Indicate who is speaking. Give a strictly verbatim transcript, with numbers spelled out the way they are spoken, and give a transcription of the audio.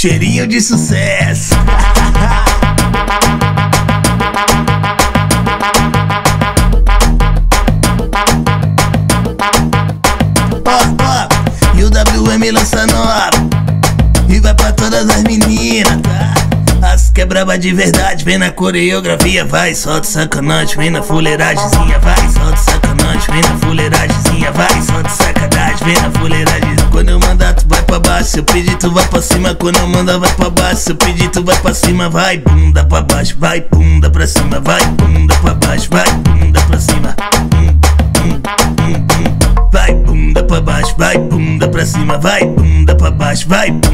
Speaker 1: cheirinho de sucesso. Ó, ó, e o W M lança nova e vai pra todas as meninas, tá? As que é braba de verdade, vem na coreografia, vai, solta sacanagem, vem na fuleiragemzinha, vai, solta sacanagem, vem na fuleiragemzinha, vai, solta sacanagem, vem na fuleiragem. Quando eu mandar tu vai pra baixo, se eu pedir tu vai pra cima, quando eu mandar vai pra baixo, se eu pedir tu vai pra cima, vai, bunda pra baixo, vai, bunda pra cima, vai, bunda pra baixo, vai, bunda pra cima, hum, hum, hum, hum. Vai, bunda pra baixo, vai, bunda pra cima, vai, bunda pra baixo, vai, bunda